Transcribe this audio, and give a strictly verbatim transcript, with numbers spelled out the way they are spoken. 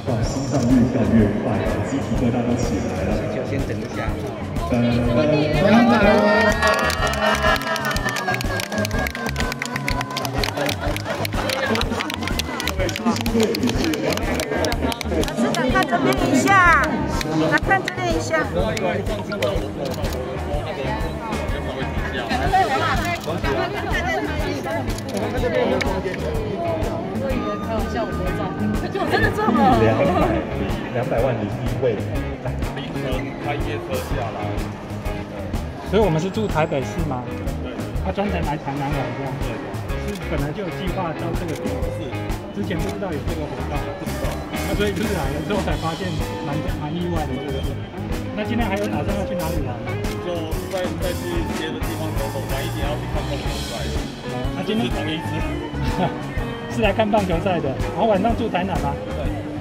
哇，心脏越跳越快啊，鸡皮疙瘩都起来了。 就先等一下。 两百万。 老师，来看这边一下，来看这边一下。 我以为开玩笑，我没中，就我真的中了。 两百两百万的第一位， 凌晨开夜车下来。 所以我们是住台北市吗？ 对。 他专程来台南玩这样。对。是本来就有计划到这个地方，是之前不知道有这个活动，不知道。那所以就是来了之后才发现蛮蛮意外的，对不对？那今天还有打算要去哪里玩吗？ 就再再去别的地方走走，晚一点要去看棒球赛。 那今天同一支。 是来看棒球赛的，然后晚上住台南吗？ 对。